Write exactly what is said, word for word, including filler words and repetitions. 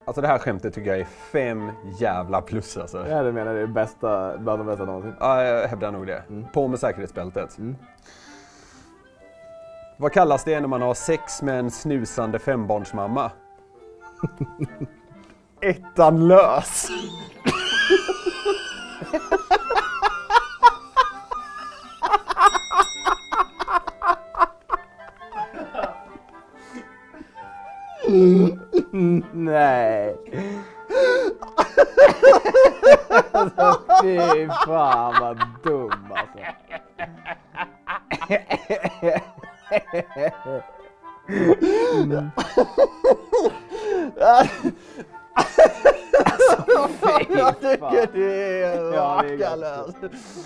Alltså det här skämtet tycker jag är fem jävla plus alltså. Ja, det menar det är bästa, bland de bästa någonsin. Ja, jag hävdar nog det. Mm. På med säkerhetsbältet. Mm. Vad kallas det när man har sex med en snusande fembarnsmamma? Ettan lös! Nej. Alltså, fy fan vad dum alltså. Mm. Alltså, fy fan. Jag tycker det är Ja, det är makalöst.